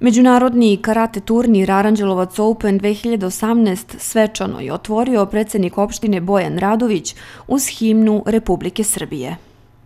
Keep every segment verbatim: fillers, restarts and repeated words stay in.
Međunarodni karate turnir Aranđelovac Open dve hiljade osamnaest svečano je otvorio predsjednik opštine Bojan Radović uz himnu Republike Srbije.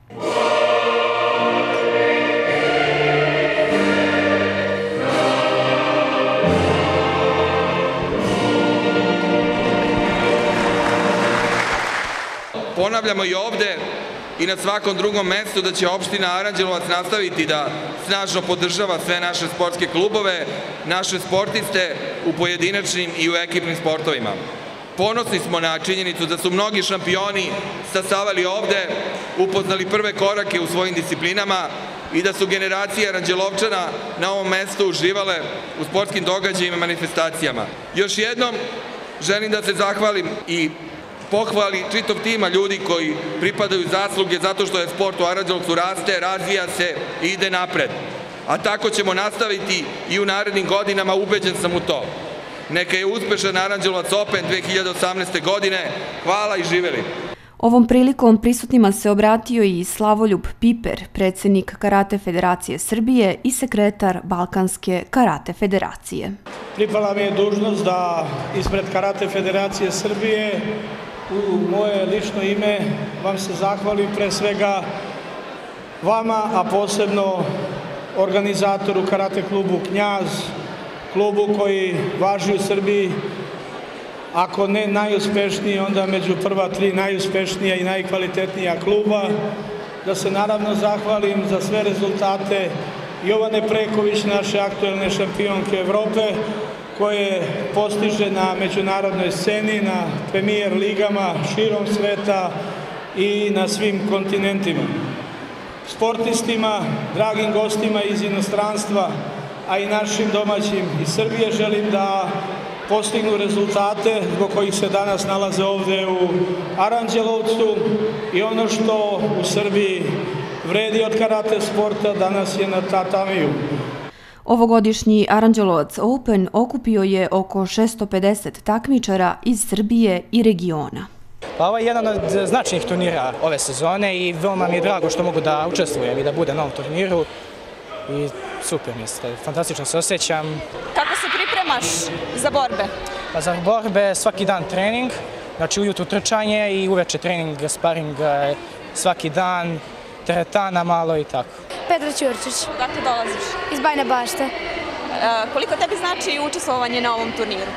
Ponavljamo i ovde i na svakom drugom mestu da će opština Aranđelovac nastaviti da snažno podržava sve naše sportske klubove, naše sportiste u pojedinačnim i u ekipnim sportovima. Ponosni smo na činjenicu da su mnogi šampioni stasavali ovde, upoznali prve korake u svojim disciplinama i da su generacije Aranđelovčana na ovom mestu uživale u sportskim događajima i manifestacijama. Još jednom želim da se zahvalim i pohvali čitav tima ljudi koji pripadaju zasluge zato što je sport u Aranđelovcu raste, razvija se i ide napred. A tako ćemo nastaviti i u narednim godinama, ubeđen sam u to. Neka je uspešan Aranđelovac Open dve hiljade osamnaeste. godine. Hvala i živeli! Ovom prilikom prisutnima se obratio i Slavoljub Piper, predsjednik Karate Federacije Srbije i sekretar Balkanske Karate Federacije. Pripala mi je dužnost da ispred Karate Federacije Srbije u moje lično ime vam se zahvalim pre svega vama, a posebno organizatoru Karate klubu Knjaz, klubu koji važi u Srbiji, ako ne najuspešniji, onda među prva tri najuspešnija i najkvalitetnija kluba. Da se naravno zahvalim za sve rezultate Jovane Preković, naše aktuelne šampionke Evrope, koje postiže na međunarodnoj sceni, na premijer ligama širom sveta i na svim kontinentima. Sportistima, dragim gostima iz inostranstva, a i našim domaćim iz Srbije želim da postignu rezultate zbog kojih se danas nalaze ovde u Aranđelovcu i ono što u Srbiji vredi od karate sporta danas je na tatamiju. Ovogodišnji Aranđelovac Open okupio je oko šesto pedeset takmičara iz Srbije i regiona. Pa ovo je jedan od značajnih turnira ove sezone i veoma mi je drago što mogu da učestvujem i da budem na ovom turniru. I super mi je, fantastično se osjećam. Kako se pripremaš za borbe? Pa za borbe svaki dan trening, znači ujutru trčanje i uveče trening, sparing svaki dan, teretana malo i tako. Petra Ćurčić. Odakle dolaziš? Iz Bajne Bašte. E, koliko tebi znači učestvovanje na ovom turniru?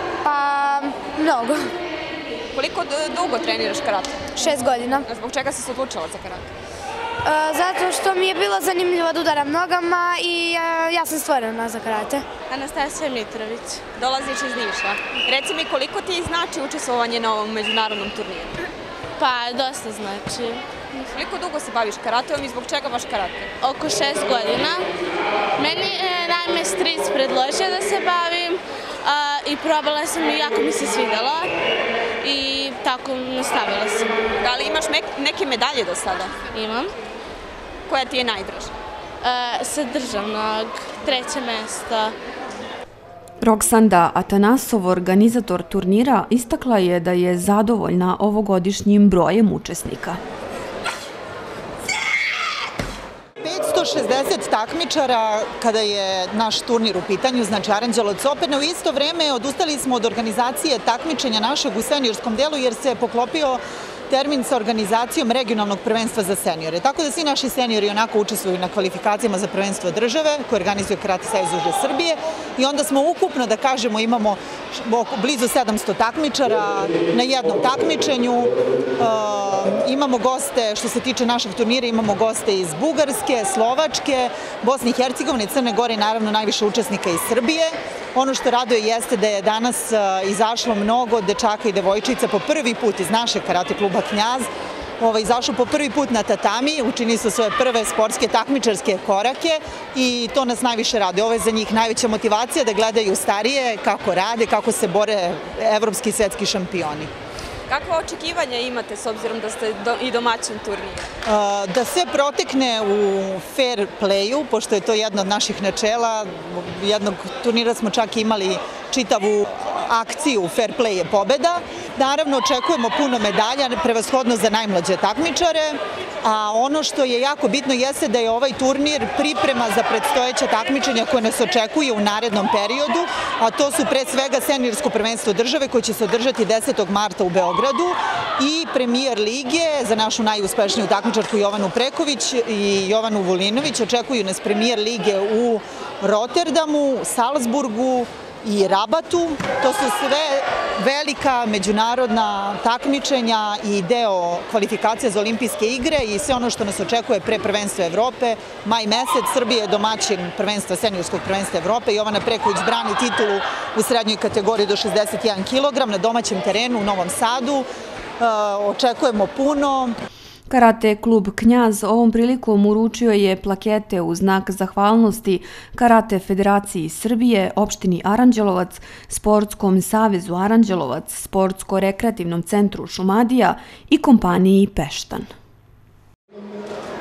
Pa, mnogo. Koliko dugo treniraš karate? Šest godina. A zbog čega si se odlučila za karate? E, zato što mi je bilo zanimljivo da udaram nogama i e, ja sam stvorena za karate. Anastasija Mitrović. Dolaziš iz Niša. Reci mi koliko ti znači učestvovanje na ovom međunarodnom turniru? Pa, dosta znači. Koliko dugo se baviš karateom i zbog čega baš karate? Oko šest godina. Meni je naime stric predložio da se bavim a, i probala sam i jako mi se svidjelo i tako nastavila sam. Da li imaš neke medalje do sada? Imam. Koja ti je najdraža? A, sa državnog, treće mesto. Roksanda Atanasov, organizator turnira, istakla je da je zadovoljna ovogodišnjim brojem učesnika. petsto šezdeset takmičara kada je naš turnir u pitanju, znači Aranđelovac Open. U isto vreme odustali smo od organizacije takmičenja našeg u seniorskom delu jer se poklopio termin sa organizacijom regionalnog prvenstva za seniore. Tako da svi naši seniori onako učestvuju na kvalifikacijama za prvenstvo države koje organizuje Karate savez Srbije i onda smo ukupno, da kažemo, imamo blizu sedamsto takmičara na jednom takmičenju. Imamo goste, što se tiče našeg turnira, imamo goste iz Bugarske, Slovačke, Bosne i Hercegovine, Crne Gore i naravno najviše učesnika iz Srbije. Ono što raduje jeste da je danas izašlo mnogo dečaka i devojčica po prvi put iz našeg karate kluba Knjaz. Izašlo po prvi put na tatami, učinili su svoje prve sportske takmičarske korake i to nas najviše raduje. Ovo je za njih najveća motivacija da gledaju starije, kako rade, kako se bore evropski i svetski šampioni. Kakva očekivanja imate s obzirom da ste i domaćin turnira? Da sve protekne u fair playu, pošto je to jedno od naših načela. Jednog turnira smo čak imali čitavu akciju Fair Play je pobeda. Naravno, očekujemo puno medalja, prevashodno za najmlađe takmičare, a ono što je jako bitno jeste da je ovaj turnir priprema za predstojeća takmičenja koje nas očekuje u narednom periodu, a to su pre svega seniorsko prvenstvo države koje će se održati desetog marta u Beogradu i premijer lige za našu najuspešniju takmičarku Jovanu Preković i Jovanu Vulinović. Očekuju nas premijer lige u Rotterdamu, Salzburgu i Rabatu. To su sve velika međunarodna takmičenja i deo kvalifikacija za olimpijske igre i sve ono što nas očekuje pre prvenstva Evrope. Maj mesec, Srbija je domaćin prvenstva, seniorskog prvenstva Evrope. Jovana Preković brani titulu u srednjoj kategoriji do šezdeset jedan kilogram na domaćem terenu u Novom Sadu. Očekujemo puno. Karate klub Knjaz ovom prilikom uručio je plakete u znak zahvalnosti Karate Federaciji Srbije, opštini Aranđelovac, Sportskom savezu Aranđelovac, Sportsko-rekreativnom centru Šumadija i kompaniji Peštan.